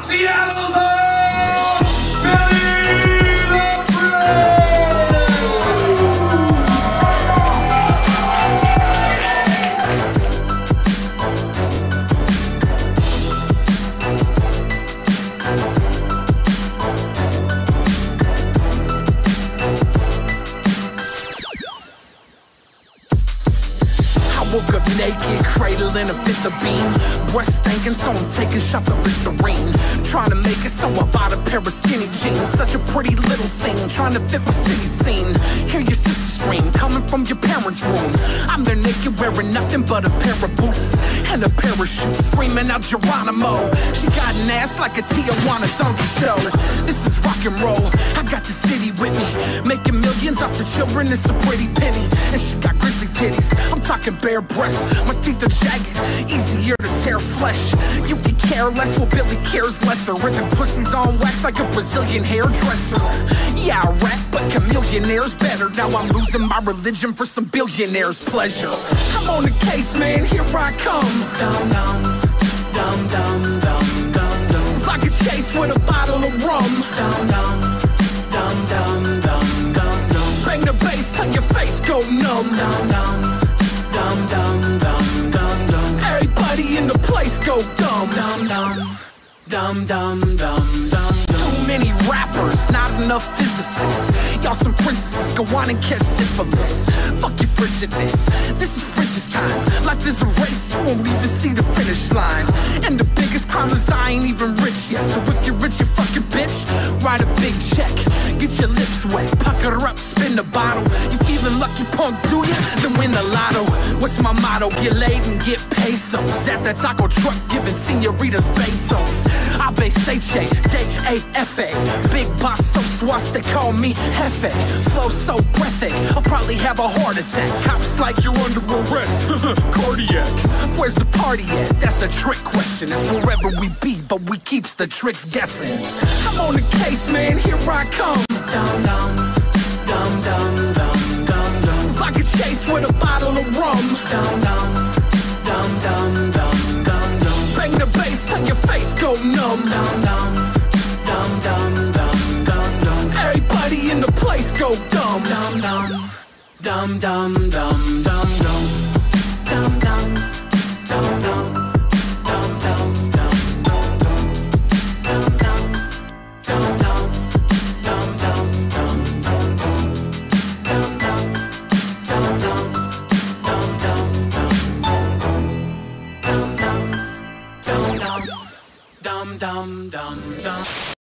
Seattle's own Billy the Brain. Woke up naked, cradling a fifth of bean. Breast stinking, so I'm taking shots of Listerine. Trying to make it, so I bought a pair of skinny jeans. Such a pretty little thing, trying to fit my city scene. Hear your sister scream, coming from your parents' room. I'm there naked, wearing nothing but a pair of boots and a parachute, screaming out Geronimo. She got an ass like a Tijuana donkey show. This is rock and roll, I got the city with me. Making millions off the children, it's a pretty penny. And she got grizzly titties, I'm talking bare breasts. My teeth are jagged, easier to tear flesh. You can care less, well Billy cares lesser. Ripping pussies on wax like a Brazilian hairdresser. Yeah, I rap, but chameleonaire's better. Now I'm losing my religion for some billionaire's pleasure. I'm on the case, man, here I come. Dum dum, dum dum dum dum dum. If I could chase with a bottle of rum. Dum dum, dum dum dum dum dum. Bang the bass till your face go numb. Dum dum. Dum dum dum dum dum. Everybody in the place go dumb. Dum dum dum dum dum dum. Too many rappers, not enough physicists. Y'all some princesses, go on and catch syphilis. Fuck your frigidness, this is frigid time. Life is a race, you won't even see the finish line. And the biggest crime is I ain't even rich yet. So if you're rich, you fucking bitch, write a big check. Get your lips wet, pucker her up, spin the bottle. You feeling lucky, punk, do ya? Then win the lotto. What's my motto? Get laid and get pesos. At that taco truck, giving senoritas pesos. Abe Seche, J-A-F-A. Big boss so swass, they call me Jefe. Flow so breathy, I'll probably have a heart attack. Cops like you're under arrest, cardiac. Where's the party at? That's a trick question. It's wherever we be, but we keeps the tricks guessing. I'm on the case, man, here I come. Dum dum, dum dum dum dum dum. If I could chase with a bottle of rum. Dum dum, dum dum dum dum dum. Bang the bass till your face go numb. Dum dum, dum dum dum dum dum. Everybody in the place go dumb. Dum dum, dum dum dum dum dum. Dum dum, dum dum, dum dum dum dum dum. Dum dum, dum dum, dum dum dum dum dum. Dum dum, dum dum, dum dum dum dum dum. Dum dum, dum dum dum dum dum.